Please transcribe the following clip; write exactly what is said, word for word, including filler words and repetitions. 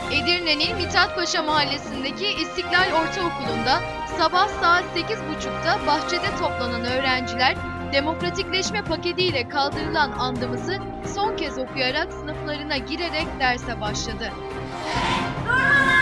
Edirne'nin Mithatpaşa Mahallesi'ndeki İstiklal Ortaokulu'nda sabah saat sekiz buçukta bahçede toplanan öğrenciler demokratikleşme paketiyle kaldırılan andımızı son kez okuyarak sınıflarına girerek derse başladı.